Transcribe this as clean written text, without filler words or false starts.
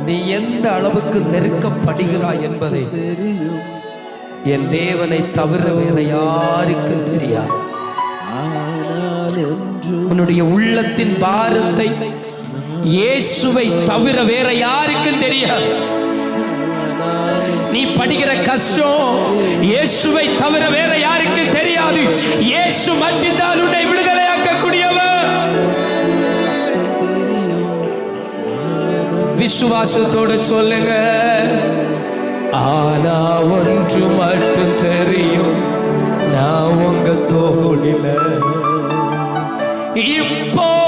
நீ எந்த அளவுக்கு நெருக்கப்படுகிறாய் என்பதை என் தேவனை தவிர வேற யாருக்கும் தெரியாது. உன்னுடைய உள்ளத்தின் பாரத்தை இயேசுவை தவிர வேற யாருக்கும் தெரியாது. நீ படுகிற கஷ்டம் இயேசுவை தவிர வேற யாருக்கும் தெரியாது. இயேசு மட்டும்தான் உன்னை விடுதலையாக்கக்கூடியவர். விசுவாசத்தோடு சொல்லுங்க. ஆனா ஒன்று மட்டும் தெரியும், நான் உங்க தோளில இப்போ